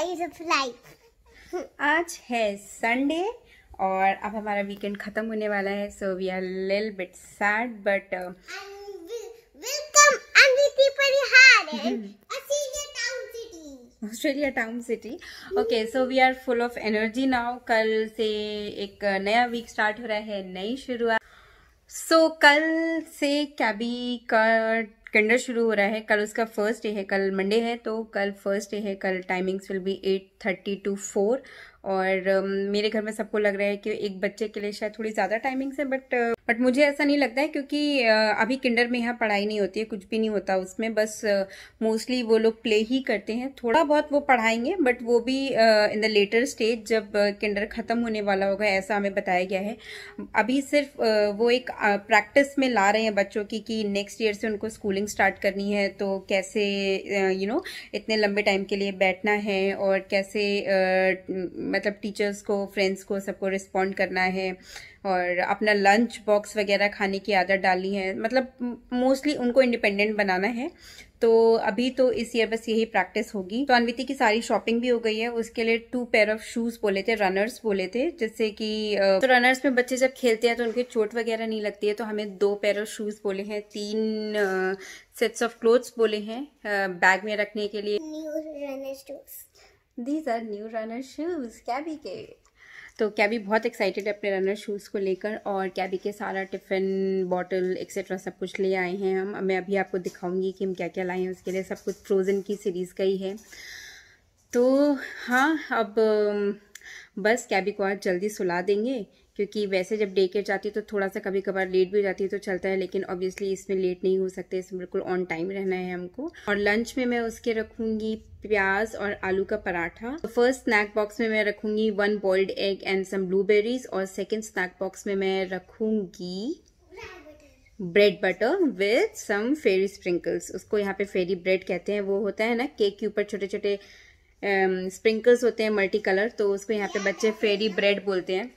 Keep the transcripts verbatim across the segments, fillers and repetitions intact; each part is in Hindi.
days of life. आज है संडे और अब हमारा वीकेंड खत्म होने वाला है, so we are little bit sad but welcome Anviti Parihar Australia town city. Okay, so we are full of energy now. कल से एक नया वीक स्टार्ट हो रहा है, नई शुरुआत. सो so, कल से कैबी का किंडर शुरू हो रहा है. कल उसका फर्स्ट डे है, कल मंडे है तो कल फर्स्ट डे है. कल timings will be eight thirty to four. और um, मेरे घर में सबको लग रहा है कि एक बच्चे के लिए शायद थोड़ी ज़्यादा टाइमिंग्स है, बट बट मुझे ऐसा नहीं लगता है क्योंकि uh, अभी किंडर में यहाँ पढ़ाई नहीं होती है, कुछ भी नहीं होता उसमें. बस मोस्टली uh, वो लोग प्ले ही करते हैं. थोड़ा बहुत वो पढ़ाएंगे बट वो भी इन द लेटर स्टेज जब किंडर uh, ख़त्म होने वाला होगा, ऐसा हमें बताया गया है. अभी सिर्फ uh, वो एक प्रैक्टिस uh, में ला रहे हैं बच्चों की कि नेक्स्ट ईयर से उनको स्कूलिंग स्टार्ट करनी है, तो कैसे यू नो इतने लंबे टाइम के लिए बैठना है और कैसे uh, मतलब टीचर्स को, फ्रेंड्स को, सबको रिस्पॉन्ड करना है और अपना लंच बॉक्स वगैरह खाने की आदत डालनी है. मतलब मोस्टली उनको इंडिपेंडेंट बनाना है. तो अभी तो इस ईयर बस यही प्रैक्टिस होगी. तो अनविति की सारी शॉपिंग भी हो गई है. उसके लिए टू पेयर ऑफ शूज बोले थे, रनर्स बोले थे, जिससे कि तो रनर्स में बच्चे जब खेलते हैं तो उनके चोट वगैरह नहीं लगती है. तो हमें दो पेयर ऑफ शूज बोले हैं, तीन सेट्स ऑफ क्लोथ्स बोले हैं बैग में रखने के लिए. These are new runner shoes कैबी के. तो कैबी बहुत एक्साइटेड है अपने रनर शूज़ को लेकर और कैबी के सारा टिफ़िन, बॉटल एक्सेट्रा सब कुछ ले आए हैं हम. मैं अभी आपको दिखाऊंगी कि हम क्या क्या लाए हैं उसके लिए. सब कुछ फ्रोज़न की सीरीज़ का ही है. तो हाँ, अब बस कैबी को आज जल्दी सुला देंगे क्योंकि वैसे जब डे केयर जाती है तो थोड़ा सा कभी कभार लेट भी हो जाती है तो चलता है, लेकिन ऑब्वियसली इसमें लेट नहीं हो सकते. इसमें बिल्कुल ऑन टाइम रहना है हमको. और लंच में मैं उसके रखूंगी प्याज और आलू का पराठा. तो फर्स्ट स्नैक बॉक्स में मैं रखूंगी one boiled egg and some blueberries और सेकेंड स्नैक बॉक्स में मैं रखूंगी bread butter with some fairy sprinkles. उसको यहाँ पे फेरी ब्रेड कहते हैं. वो होता है ना केक के ऊपर छोटे छोटे स्प्रिंकल्स होते हैं मल्टी कलर, तो उसको यहाँ पे बच्चे फेरी ब्रेड बोलते हैं.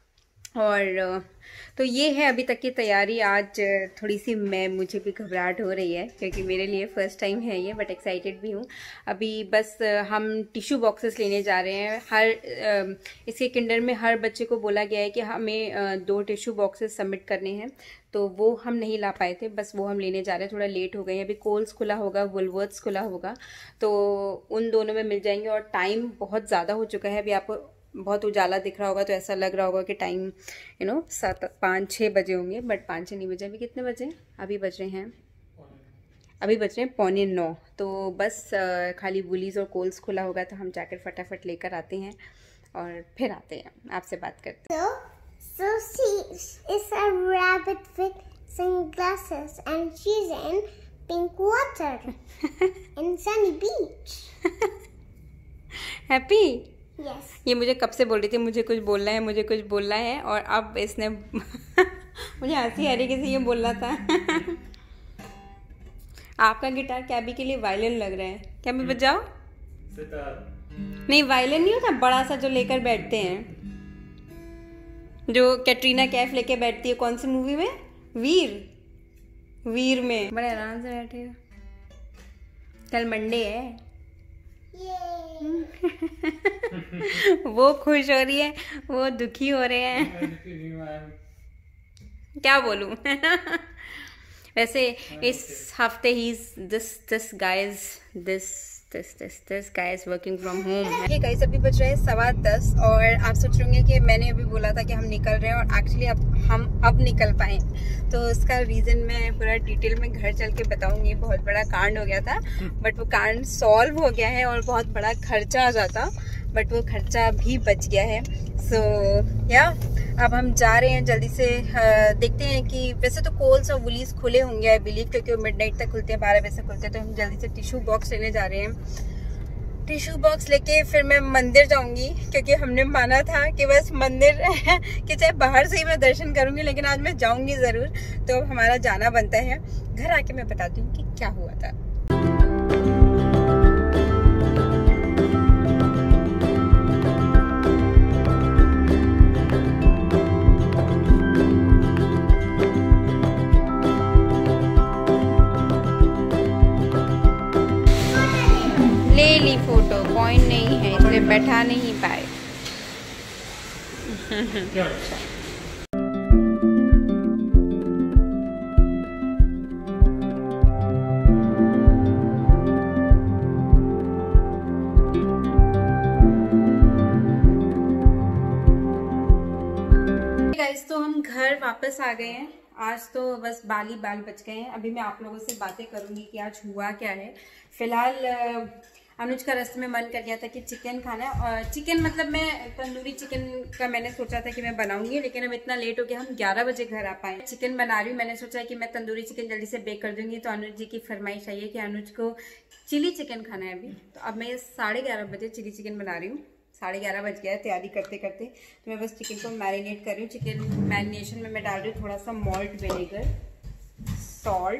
और तो ये है अभी तक की तैयारी. आज थोड़ी सी मैं मुझे भी घबराहट हो रही है क्योंकि मेरे लिए फ़र्स्ट टाइम है ये, बट एक्साइटेड भी हूँ. अभी बस हम टिश्यू बॉक्सेस लेने जा रहे हैं. हर इसके किंडर में हर बच्चे को बोला गया है कि हमें दो टिश्यू बॉक्सेस सबमिट करने हैं, तो वो हम नहीं ला पाए थे. बस वो हम लेने जा रहे हैं. थोड़ा लेट हो गए हैं. अभी कोल्स खुला होगा, वुलवर्थ्स खुला होगा, तो उन दोनों में मिल जाएंगे. और टाइम बहुत ज़्यादा हो चुका है. अभी आपको बहुत उजाला दिख रहा होगा तो ऐसा लग रहा होगा कि टाइम यू नो सात पाँच छः बजे होंगे, बट पाँच छः नहीं बजे. अभी कितने बजे? अभी बज रहे हैं अभी बज रहे हैं पौने नौ. तो बस खाली वुलीज और कोल्स खुला होगा तो हम जाकर फटाफट लेकर आते हैं और फिर आते हैं आपसे बात करते हैं. So, so she is a rabbit with sunglasses and she's in pink water in sunny beach. Happy? Yes. ये मुझे कब से बोल रही थी मुझे कुछ बोलना है, मुझे कुछ बोलना है, और अब इसने मुझे हंसी आ रही कैसे ये बोल रहा था. आपका गिटार कैबी के लिए वायलिन लग रहा है. कैबी बजाओ. नहीं, वायलिन नहीं होता बड़ा सा जो लेकर बैठते हैं, जो कैटरीना कैफ लेके बैठती है. कौन सी मूवी में? वीर. वीर में बड़े आराम से बैठे. कल मंडे है. वो खुश हो रही है, वो दुखी हो रहे हैं. क्या बोलूं. वैसे इस हफ्ते ही this this guys this this this this guys working from home. ये गाइस अभी बज रहे हैं सवा दस और आप सोच रहे होंगे कि मैंने अभी बोला था कि हम निकल रहे हैं और एक्चुअली अब हम अब निकल पाए. तो उसका रीज़न मैं पूरा डिटेल में घर चल के बताऊंगी. बहुत बड़ा कांड हो गया था बट वो कांड सॉल्व हो गया है और बहुत बड़ा खर्चा आ जाता, बट वो खर्चा भी बच गया है. सो so, या अब हम जा रहे हैं जल्दी से. देखते हैं कि वैसे तो कोल्स और वुलीज खुले होंगे आई बिलीव, क्योंकि वो मिडनाइट तक खुलते हैं, बारह बजे से खुलते हैं. तो हम जल्दी से टिश्यू बॉक्स लेने जा रहे हैं. टिश्यू बॉक्स लेके फिर मैं मंदिर जाऊंगी क्योंकि हमने माना था कि बस मंदिर कि चाहे बाहर से ही मैं दर्शन करूंगी, लेकिन आज मैं जाऊंगी ज़रूर. तो अब हमारा जाना बनता है. घर आके मैं बताती हूँ कि क्या हुआ था. ले ली फोटो, पॉइंट नहीं है. बैठा नहीं पाए। गाइस तो हम घर वापस आ गए हैं। आज तो बस बाल ही बाल बच गए हैं। अभी मैं आप लोगों से बातें करूंगी कि आज हुआ क्या है। फिलहाल अनुज का रास्ते में मन कर गया था कि चिकन खाना है, और चिकन मतलब मैं तंदूरी चिकन का मैंने सोचा था कि मैं बनाऊंगी, लेकिन अब इतना लेट हो गया, हम ग्यारह बजे घर आ पाए। चिकन बना रही हूँ, मैंने सोचा कि मैं तंदूरी चिकन जल्दी से बेक कर दूंगी, तो अनुज जी की फरमाइश आई है कि अनुज को चिली चिकन खाना है अभी। तो अब मैं साढ़े ग्यारह बजे चिली चिकन बना रही हूँ। साढ़े ग्यारह बज गया है तैयारी करते करते। तो मैं बस चिकन को मैरिनेट कर रही हूँ। चिकन मैरिनेशन में मैं डाल रही हूँ थोड़ा सा मॉल्ट विनेगर, सॉल्ट।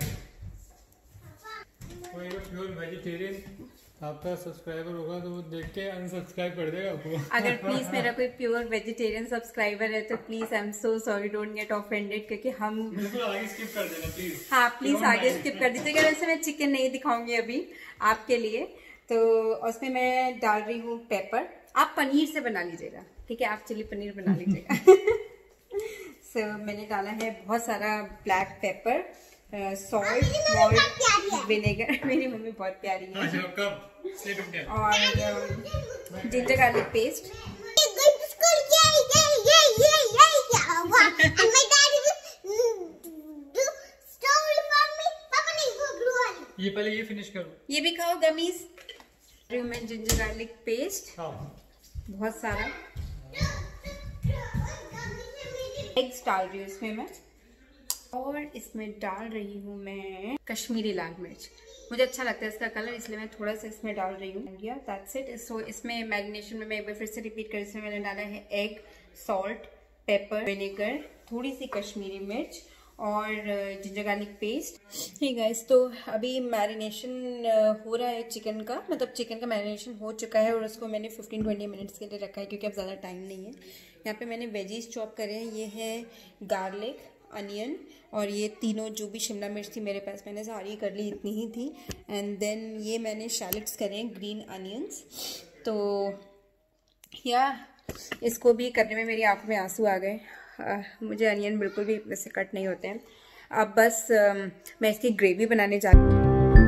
कोई प्योर वेजिटेरियन आपका सब्सक्राइबर होगा तो वो देख के अनसब्सक्राइब कर देगा आपको। अगर प्लीज मेरा कोई प्योर वेजिटेरियन सब्सक्राइबर है तो please I am so sorry, don't get offended, क्योंकि हम बिल्कुल आगे स्किप कर देना प्लीज। हाँ प्लीज आगे स्किप कर दीजिएगा। वैसे मैं चिकन नहीं दिखाऊंगी अभी आपके लिए। तो उसमें मैं डाल रही हूँ पेपर। आप पनीर से बना लीजिएगा, ठीक है, आप चिली पनीर बना लीजिएगा। सो so, मैंने डाला है बहुत सारा black pepper, salt, malt, vinegar. मेरी मम्मी बहुत प्यारी है। और जिंजर गार्लिक पेस्ट। ये पहले ये फिनिश करो, ये भी खाओ गमीज। मैं जिंजर गार्लिक पेस्ट बहुत सारा, एग्स डाल रही हूँ इसमें मैं, और इसमें डाल रही हूँ मैं कश्मीरी लाल मिर्च। मुझे अच्छा लगता है इसका कलर, इसलिए मैं थोड़ा सा इसमें डाल रही हूँ। That's it. सो इसमें मैरिनेशन में मैं एक बार फिर से रिपीट कर, इसमें मैंने डाला है एग, सॉल्ट, पेपर, विनेगर, थोड़ी सी कश्मीरी मिर्च और जिंजर गार्लिक पेस्ट। ठीक गाइस, तो अभी मैरिनेशन हो रहा है चिकन का, मतलब चिकन का मैरिनेशन हो चुका है और उसको मैंने फिफ्टीन ट्वेंटी मिनट्स के लिए रखा है, क्योंकि अब ज़्यादा टाइम नहीं है। यहाँ पे मैंने वेजीज चॉप करे हैं। ये है गार्लिक, अनियन, और ये तीनों जो भी शिमला मिर्च थी मेरे पास, मैंने सारी कर ली, इतनी ही थी। एंड देन ये मैंने शैलेट्स करे हैं, ग्रीन अनियंस। तो या इसको भी करने में मेरी आंखों में आंसू आ गए। Uh, मुझे अनियन बिल्कुल भी वैसे कट नहीं होते हैं। अब बस uh, मैं इसकी ग्रेवी बनाने जा रही हूँ।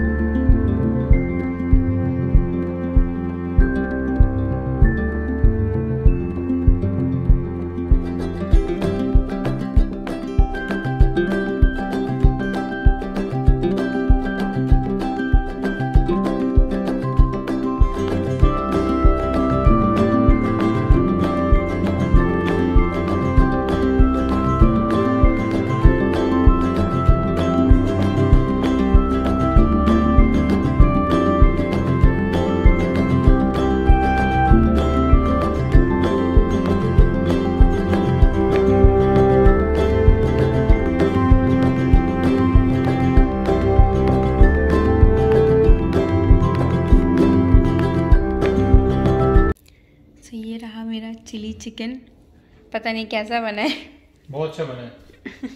चिली चिकन पता नहीं कैसा बना है। बहुत अच्छा बना है।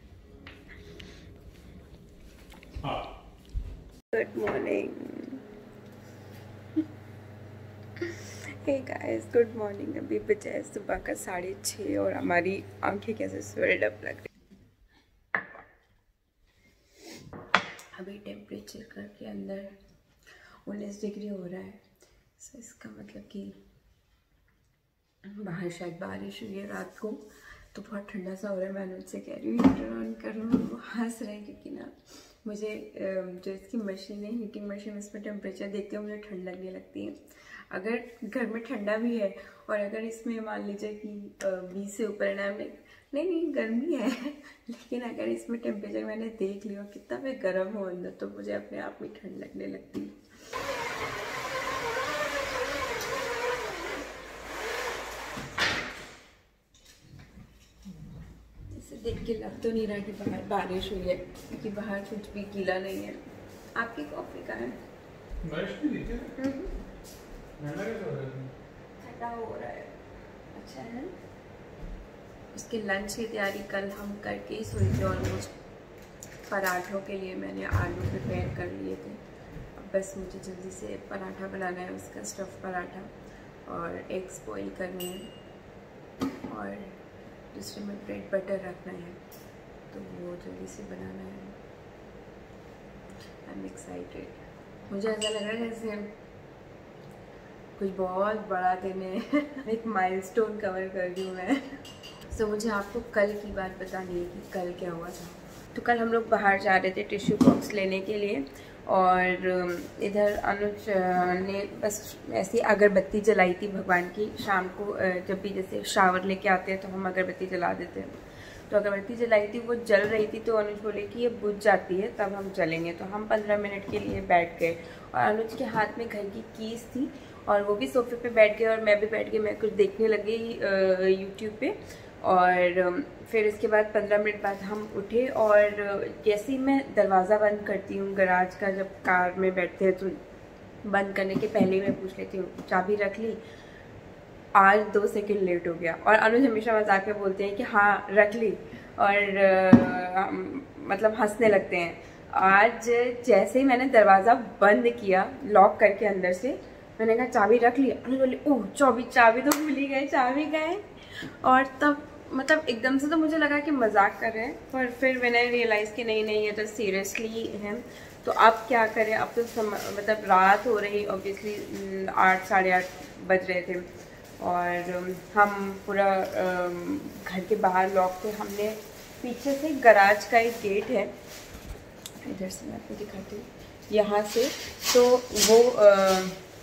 Good morning. Hey guys, good morning. अभी बचा है सुबह का साढ़े छः और हमारी आंखें कैसे स्वेल्ड अप लग रही। अभी टेम्परेचर करके अंदर उन्नीस डिग्री हो रहा है। सो इसका मतलब कि बाहर शायद बारिश हुई है रात को, तो बहुत ठंडा सा हो रहा है। मैं उनसे कह रही हूँ हीटर ऑन कर लो, वो हंस रहे हैं, क्योंकि ना मुझे जो इसकी मशीन है, हीटिंग मशीन, इसमें टेम्परेचर देखते हुए मुझे ठंड लगने लगती है। अगर घर में ठंडा भी है और अगर इसमें मान लीजिए कि बीस से ऊपर है ना, नहीं नहीं गर्मी है, लेकिन अगर इसमें टेम्परेचर मैंने देख लिया कितना भी गर्म हो अंदर, तो मुझे अपने आप में ठंड लगने लगती है। देख के लग तो नहीं रहा कि बाहर बारिश हुई है, क्योंकि बाहर कुछ भी गीला नहीं है। आपकी कॉफी का है? बारिश भी हुई है? ठंडा हो रहा है, अच्छा है। उसके लंच की तैयारी कल हम करके ही सोए थे ऑलमोस्ट। पराठों के लिए मैंने आलू प्रिपेयर कर लिए थे, अब बस मुझे जल्दी से पराठा बनाना है, उसका स्टफ़ पराठा। और एग्स बॉईल करने हैं और दूसरे में ब्रेड बटर रखना है, तो वो जल्दी से बनाना है। I am excited. मुझे ऐसा लग रहा है जैसे कुछ बहुत बड़ा दिन है एक माइलस्टोन कवर कर दी हूँ मैं। सो so, मुझे आपको कल की बात बतानी है कि कल क्या हुआ था। तो कल हम लोग बाहर जा रहे थे टिश्यू बॉक्स लेने के लिए, और इधर अनुज ने बस ऐसी अगरबत्ती जलाई थी भगवान की। शाम को जब भी जैसे शावर लेके आते हैं तो हम अगरबत्ती जला देते हैं, तो अगरबत्ती जलाई थी, वो जल रही थी। तो अनुज बोले कि ये बुझ जाती है तब हम चलेंगे। तो हम पंद्रह मिनट के लिए बैठ गए, और अनुज के हाथ में घर की कीज़ थी, और वो भी सोफे पे बैठ गए और मैं भी बैठ गई। मैं कुछ देखने लगी यूट्यूब पे, और फिर इसके बाद पंद्रह मिनट बाद हम उठे, और जैसे ही मैं दरवाज़ा बंद करती हूँ गराज का, जब कार में बैठते हैं तो बंद करने के पहले ही मैं पूछ लेती हूँ चाबी रख ली। आज दो सेकंड लेट हो गया, और अनुज हमेशा मजाक में बोलते हैं कि हाँ रख ली, और आ, मतलब हंसने लगते हैं। आज जैसे ही मैंने दरवाज़ा बंद किया लॉक करके अंदर से, मैंने कहा चाबी रख ली, अनुज बोले ओह चाबी चाबी तो भूल ही गए, चाबी गए। और तब मतलब एकदम से तो मुझे लगा कि मजाक कर रहे हैं, पर फिर मैंने रियलाइज़ कि नहीं नहीं ये तो सीरियसली है। तो अब क्या करें, अब तो सम, मतलब रात हो रही, ऑब्वियसली आठ साढ़े आठ बज रहे थे, और हम पूरा घर के बाहर लॉक थे। हमने पीछे से गराज का एक गेट है, इधर से मैं आपको दिखाती हूँ, यहाँ से, तो वो आ,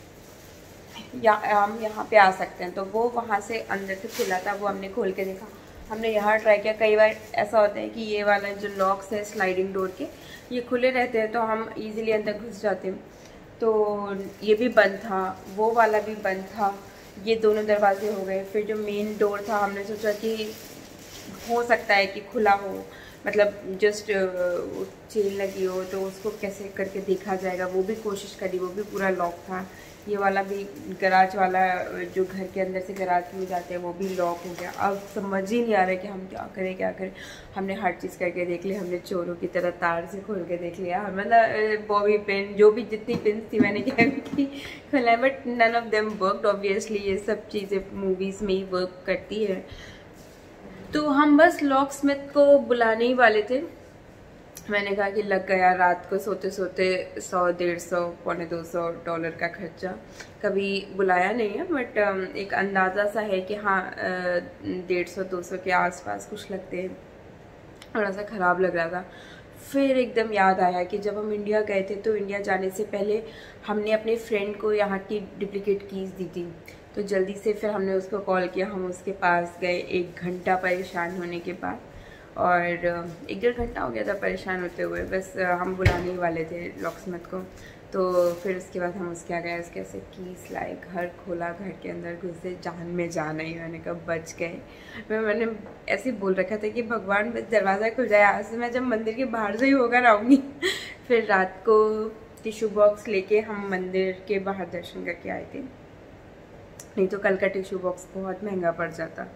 या हम यहाँ पे आ सकते हैं। तो वो वहाँ से अंदर से खुला था, वो हमने खोल के देखा। हमने यहाँ ट्राई किया। कई बार ऐसा होता है कि ये वाला जो लॉक्स है स्लाइडिंग डोर के, ये खुले रहते हैं तो हम इजीली अंदर घुस जाते हैं। तो ये भी बंद था, वो वाला भी बंद था, ये दोनों दरवाजे हो गए। फिर जो मेन डोर था, हमने सोचा कि हो सकता है कि खुला हो, मतलब जस्ट चेन लगी हो, तो उसको कैसे करके देखा जाएगा, वो भी कोशिश करी, वो भी पूरा लॉक था। ये वाला भी गराज वाला जो घर के अंदर से गराज में जाते हैं वो भी लॉक हो गया। अब समझ ही नहीं आ रहा है कि हम क्या करें क्या करें। हमने हर चीज़ करके देख लिया, हमने चोरों की तरह तार से खोल के देख लिया, मतलब बॉबी पिन जो भी जितनी पिन थी मैंने क्या की खोला है, but none of them worked. Obviously ये सब चीज़ें मूवीज़ में ही वर्क करती है। तो हम बस लॉक स्मिथ को बुलाने ही वाले थे। मैंने कहा कि लग गया रात को सोते सोते सौ डेढ़ सौ पौने दो सौ डॉलर का खर्चा। कभी बुलाया नहीं है, बट एक अंदाज़ा सा है कि हाँ डेढ़ सौ दो सौ के आसपास कुछ लगते हैं। थोड़ा सा ख़राब लग रहा था। फिर एकदम याद आया कि जब हम इंडिया गए थे तो इंडिया जाने से पहले हमने अपने फ्रेंड को यहाँ की डुप्लीकेट कीज़ दी थी। तो जल्दी से फिर हमने उसको कॉल किया, हम उसके पास गए एक घंटा परेशान होने के बाद, और एक डेढ़ घंटा हो गया था परेशान होते हुए। बस हम बुलाने ही वाले थे लॉकस्मिथ को। तो फिर उसके बाद हम उसके आ गए, उसके ऐसे कीस लाए, घर खोला, घर के अंदर घुसे, जान में जान आई। मैंने कहा बच गए। मैं मैंने ऐसे बोल रखा था कि भगवान बस दरवाज़ा खुल जाए, आज से मैं जब मंदिर के बाहर से ही होकर आऊँगी। फिर रात को टिश्यू बॉक्स लेके हम मंदिर के बाहर दर्शन करके आए थे, नहीं तो कल का टिश्यू बॉक्स बहुत महंगा पड़ जाता।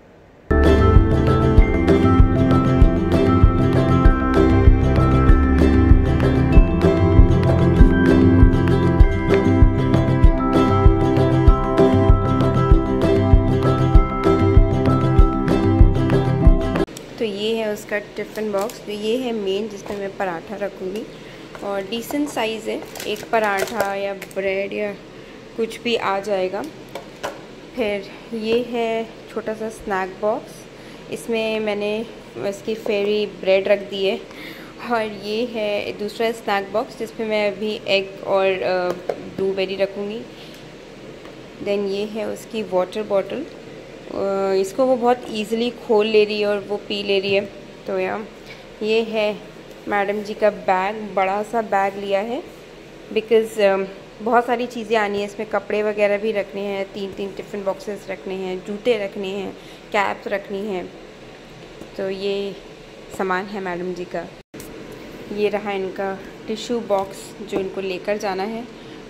तो ये है उसका टिफ़िन बॉक्स। तो ये है मेन जिसमें मैं पराठा रखूँगी, और डिसेंट साइज़ है, एक पराठा या ब्रेड या कुछ भी आ जाएगा। फिर ये है छोटा सा स्नैक बॉक्स, इसमें मैंने इसकी फेरी ब्रेड रख दी है। और ये है दूसरा स्नैक बॉक्स जिसमें मैं अभी एग और ब्लूबेरी रखूँगी। देन ये है उसकी वाटर बॉटल, इसको वो बहुत इजीली खोल ले रही है और वो पी ले रही है। तो यार ये है मैडम जी का बैग, बड़ा सा बैग लिया है बिकॉज़ बहुत सारी चीज़ें आनी है इसमें, कपड़े वगैरह भी रखने हैं, तीन तीन टिफ़िन बॉक्सेस रखने हैं, जूते रखने हैं, कैप्स रखनी हैं। तो ये सामान है मैडम जी का। ये रहा इनका टिश्यू बॉक्स जो इनको लेकर जाना है।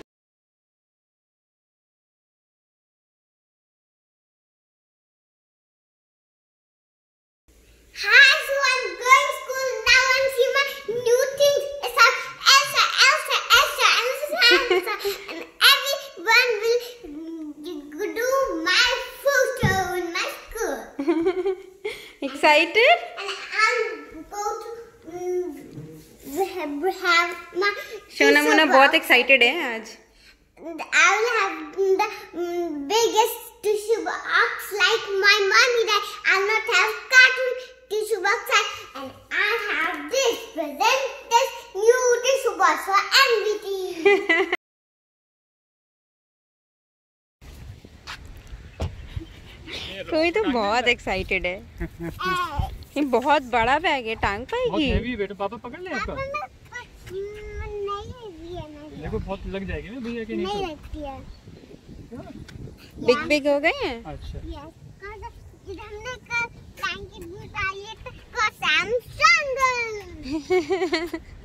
Hi, so I'm going to school now and see my new things. It's a Elsa, Elsa, Elsa, Elsa, Elsa, and everyone will do excited? And I'll go to um, have my Shona Mona बहुत excited है आज. I will have the um, biggest tissue box like my mommy that I'll not have cartoon tissue box and I have this present this new tissue box for Anviti. कोई तो बहुत एक्साइटेड है. ये बहुत बड़ा बैग है, टांग पाएगी? बहुत हेवी बेटा, पापा पकड़ ले इसको. देखो बहुत लग जाएगी ना भैया के नीचे. नहीं लगती है. बिग बिग हो गए हैं. अच्छा. हमने कल ब्लैंकेट भी डाली तो सैमसंग